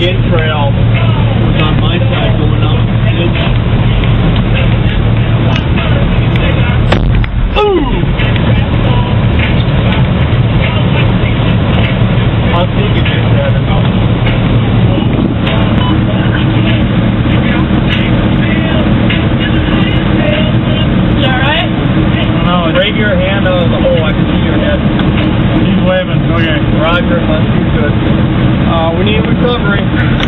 skid trail was on my side going up. I'll take it there, Seven. You alright? No, break your hand out of the hole. I can see your head. He's waving. Okay. Roger, let's do good. We need recovery.